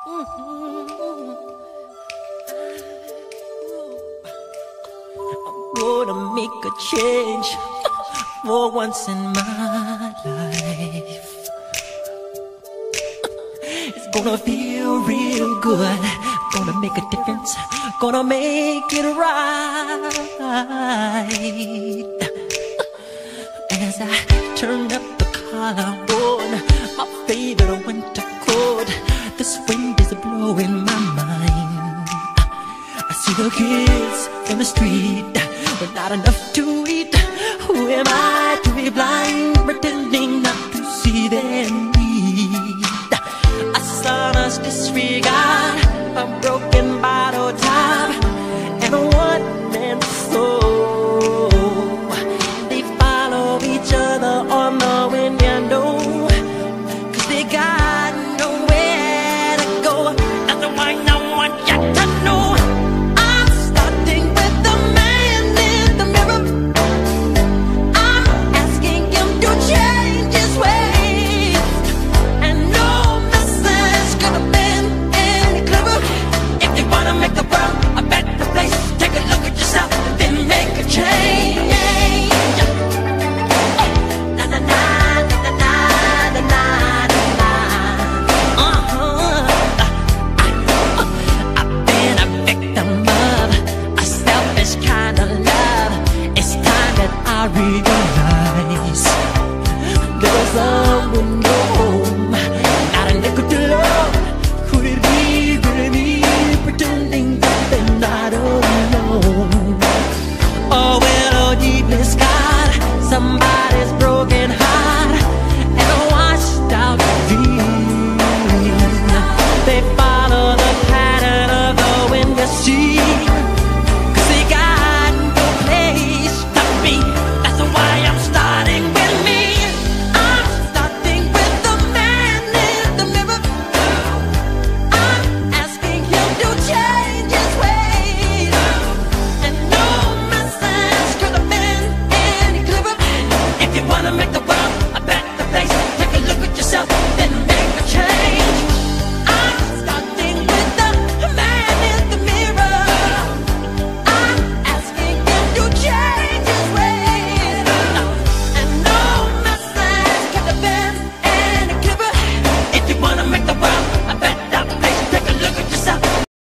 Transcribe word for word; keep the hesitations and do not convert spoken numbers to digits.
Gonna make a change for once in my life. It's gonna feel real good. Gonna make a difference. Gonna make it right. As I turn up the collar on my favorite winter coat, this wind is blowing my mind. I see the kids in the street with not enough to eat. Who am I